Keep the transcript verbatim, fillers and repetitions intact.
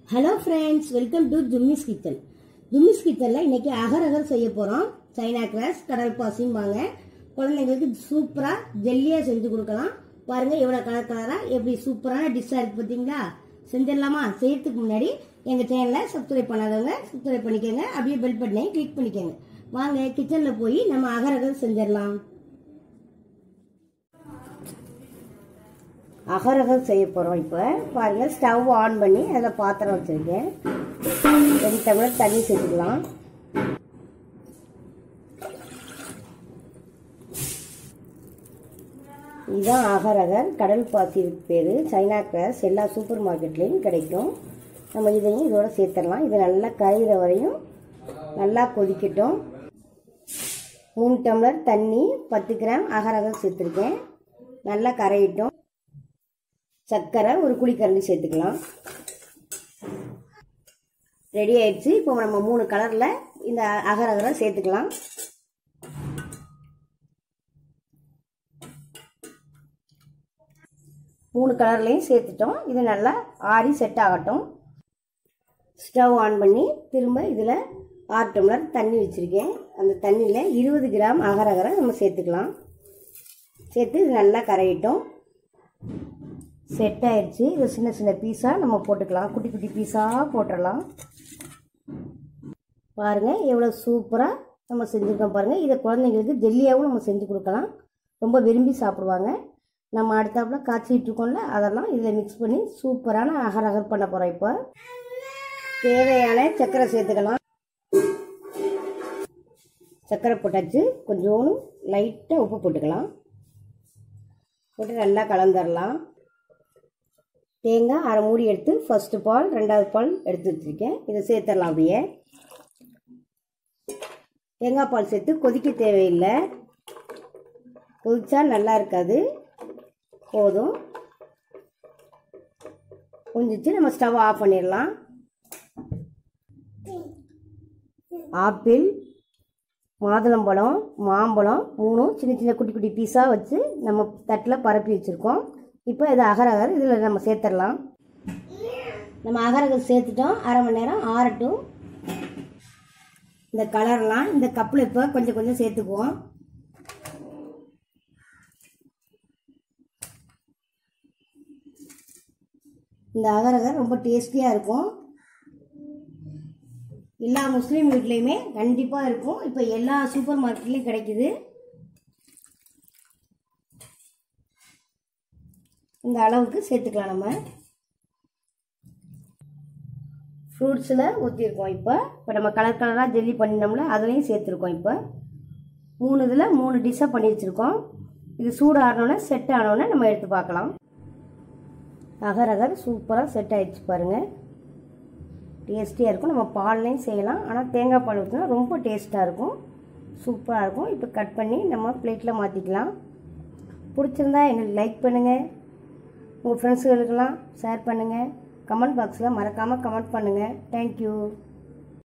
Hello friends, welcome to Jummy's kitchen. Jummy's கிச்சனில் இன்னைக்கு அகர் அகர் செய்ய போகிறோம். சைனா கிராஸ், கடல் பாசிம்பாங்க. குழந்தைங்களுக்கு சூப்பராக ஜெல்லியாக செஞ்சு கொடுக்கலாம். பாருங்கள் எவ்வளோ கலர் கலராக எப்படி சூப்பரான டிஷ்ஷாக இருக்குது பார்த்தீங்களா? செஞ்சிடலாமா? செய்யறதுக்கு முன்னாடி எங்கள் சேனலை சப்ஸ்கிரைப் பண்ணாதவங்க சப்ஸ்கிரைப் பண்ணிக்கோங்க. அப்படியே பெல் பட்டனையும் கிளிக் பண்ணிக்கோங்க. வாங்க கிச்சனில் போய் நம்ம அகர் அகர் செஞ்சிடலாம். அகரகர் செய்ய போகிறோம். இப்போ பாருங்கள், ஸ்டவ் ஆன் பண்ணி அதில் பாத்திரம் வச்சுருக்கேன். ரெண்டு டம்ளர் தண்ணி சேர்த்துக்கலாம். இதுதான் அகரகர், கடல் பாசி பேர். சைனா கிராஸ் எல்லா சூப்பர் மார்க்கெட்லேயும் கிடைக்கும். நம்ம இதையும் இதோட சேர்த்துடலாம். இது நல்லா கரைகிற வரையும் நல்லா கொதிக்கட்டும். மூணு டம்ளர் தண்ணி, பத்து கிராம் அகரகர் சேர்த்துருக்கேன். நல்லா கரையிட்டோம். சர்க்கரை ஒரு குழிக்கரண்டி சேர்த்துக்கலாம். ரெடி ஆயிடுச்சு. இப்போ நம்ம மூணு கலரில் இந்த அகர் அகரை சேர்த்துக்கலாம். மூணு கலர்லையும் சேர்த்துட்டோம். இது நல்லா ஆறி செட் ஆகட்டும். ஸ்டவ் ஆன் பண்ணி திரும்ப இதில் ஆறு டம்ளர் தண்ணி வச்சுருக்கேன். அந்த தண்ணியில் இருபது கிராம் அகர் அகரை நம்ம சேர்த்துக்கலாம். சேர்த்து இது நல்லா கரையிட்டோம். செட் ஆயிடுச்சு. இதை சின்ன சின்ன பீஸாக நம்ம போட்டுக்கலாம். குட்டி குட்டி பீஸாக போட்டுடலாம். பாருங்கள் எவ்வளோ சூப்பராக நம்ம செஞ்சுருக்கோம். பாருங்கள், இதை குழந்தைங்களுக்கு ஜெல்லியாகவும் நம்ம செஞ்சு கொடுக்கலாம். ரொம்ப விரும்பி சாப்பிடுவாங்க. நம்ம அடுத்தாப்புல காய்ச்சிட்டு இருக்கோம்ல, அதெல்லாம் இதில் மிக்ஸ் பண்ணி சூப்பரான அகர் அகர் பண்ண போகிறோம். இப்போ தேவையான சர்க்கரை சேர்த்துக்கலாம். சர்க்கரை போட்டாச்சு. கொஞ்சோண்டு லைட்டாக உப்பு போட்டுக்கலாம். போட்டு நல்லா கலந்துடலாம். தேங்காய் அரை மூடி எடுத்து ஃபர்ஸ்ட் பால் ரெண்டாவது பால் எடுத்து வச்சுருக்கேன். இதை சேர்த்துடலாம். அப்படியே தேங்காய் பால் சேர்த்து கொதிக்க தேவையில்லை. கொதிச்சா நல்லா இருக்காது. போதும், கொஞ்சிச்சு நம்ம ஸ்டவ் ஆஃப் பண்ணிடலாம். ஆப்பிள், மாதுளம்பழம், மாம்பழம் மூணும் சின்ன சின்ன குட்டி குட்டி பீஸாக வச்சு நம்ம தட்டில் பரப்பி வச்சுருக்கோம். இப்போ இது அகர் அகர் இதில் நம்ம சேர்த்துடலாம். நம்ம அகர் அகர் சேர்த்துட்டோம். அரை மணி நேரம் ஆறட்டும். இந்த கலர்லாம் இந்த கப்பில் இப்போ கொஞ்சம் கொஞ்சம் சேர்த்துக்குவோம். இந்த அகர் அகர் ரொம்ப டேஸ்டியாக இருக்கும். எல்லா முஸ்லீம் வீட்லேயுமே கண்டிப்பாக இருக்கும். இப்போ எல்லா சூப்பர் மார்க்கெட்லேயும் கிடைக்குது. இந்த அளவுக்கு சேர்த்துக்கலாம். நம்ம ஃப்ரூட்ஸில் ஊற்றிருக்கோம். இப்போ இப்போ நம்ம கலர் கலராக ஜெல்லி பண்ணினோம்ல, அதுலேயும் சேர்த்துருக்கோம். இப்போ மூணு இதில் மூணு டிஷ்ஷாக பண்ணி வச்சுருக்கோம். இது சூடு ஆனோடனே செட் ஆனோடனே நம்ம எடுத்து பார்க்கலாம். அகர் அகர் சூப்பராக செட் ஆகிடுச்சு. பாருங்கள், டேஸ்டியாக இருக்கும். நம்ம பால்லையும் செய்யலாம். ஆனால் தேங்காய் பால் ஊற்றினா ரொம்ப டேஸ்ட்டாக இருக்கும். சூப்பராக இருக்கும். இப்போ கட் பண்ணி நம்ம பிளேட்டில் மாற்றிக்கலாம். பிடிச்சிருந்தா எங்களுக்கு லைக் பண்ணுங்கள். உங்கள் ஃப்ரெண்ட்ஸுகளுக்கெல்லாம் ஷேர் பண்ணுங்கள். கமெண்ட் பாக்ஸில் மறக்காமல் கமெண்ட் பண்ணுங்கள். தேங்க்யூ.